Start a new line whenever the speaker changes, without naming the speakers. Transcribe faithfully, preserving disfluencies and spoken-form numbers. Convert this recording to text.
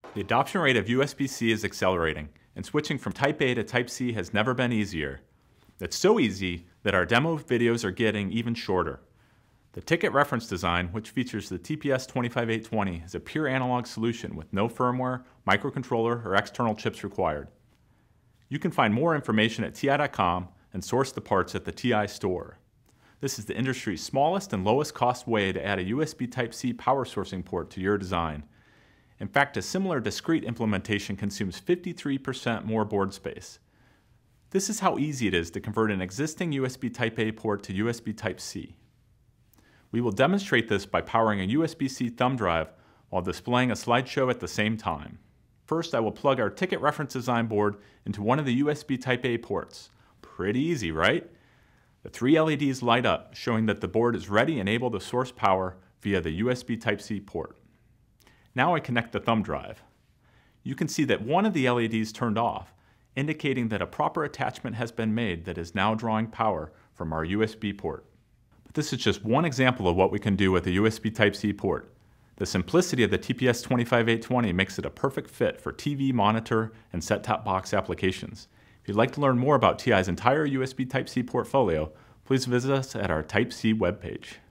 The adoption rate of U S B C is accelerating, and switching from Type A to Type C has never been easier. It's so easy that our demo videos are getting even shorter. The ticket reference design, which features the T P S twenty-five eight twenty, is a pure analog solution with no firmware, microcontroller, or external chips required. You can find more information at T I dot com and source the parts at the T I store. This is the industry's smallest and lowest cost way to add a U S B Type C power sourcing port to your design. In fact, a similar discrete implementation consumes fifty-three percent more board space. This is how easy it is to convert an existing U S B Type A port to U S B Type C. We will demonstrate this by powering a U S B C thumb drive while displaying a slideshow at the same time. First, I will plug our ticket reference design board into one of the U S B Type A ports. Pretty easy, right? The three L E Ds light up, showing that the board is ready and able to source power via the U S B Type C port. Now I connect the thumb drive. You can see that one of the L E Ds turned off, indicating that a proper attachment has been made that is now drawing power from our U S B port. But this is just one example of what we can do with a U S B Type C port. The simplicity of the T P S twenty-five eight twenty makes it a perfect fit for T V, monitor, and set-top box applications. If you'd like to learn more about T I's entire U S B Type C portfolio, please visit us at our Type C webpage.